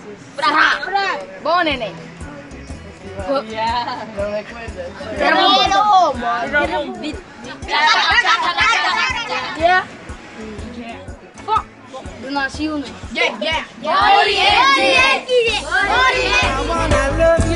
Buon nene. Ya, no me acuerdo. Ya. Donasiun. Yeah. Oriente. I wanna love you.